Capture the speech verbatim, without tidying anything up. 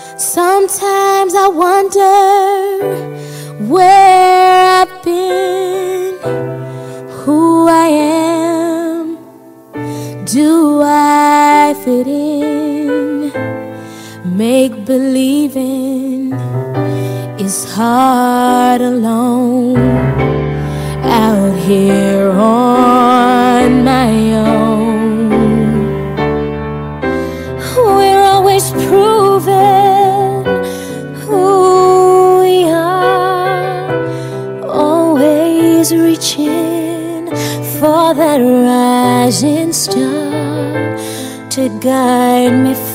Sometimes I wonder where I've been, who I am, do I fit in? Make believing is hard alone, out here on my own. We're always proving who we are, always reaching for that rising star to guide me